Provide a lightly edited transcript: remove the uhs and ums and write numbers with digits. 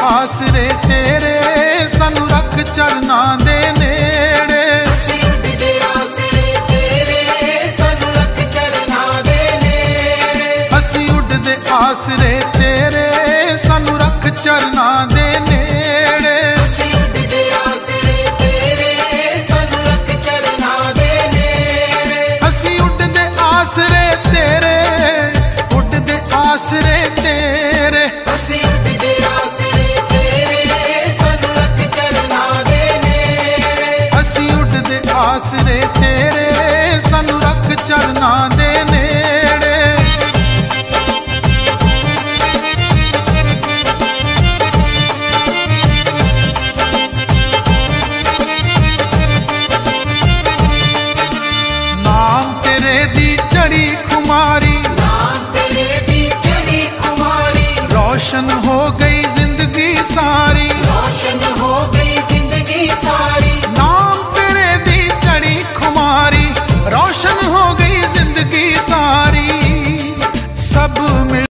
आसरे तेरे सानू रख चरना दे नेड़े। असीं उडदे आसरे तेरे सानू रख चरना दे नेड़े। असीं उडदे आसरे तेरे सानू रख चरना दे नेड़े। असीं उडदे आसरे तेरे सानू रख चरना दे नेड़े। असीं उडदे आसरे तेरे, उडदे आसरे तेरे। असीं उडदे आसरे तेरे सानू रख चरना दे नेड़े। असीं उडदे आसरे तेरे सानू रख चरना दे नेड़े। नाम तेरे दी चढ़ी खुमारी, नाम तेरे दी चढ़ी खुमारी। रोशन हो गई जिंदगी सारी, रोशन हो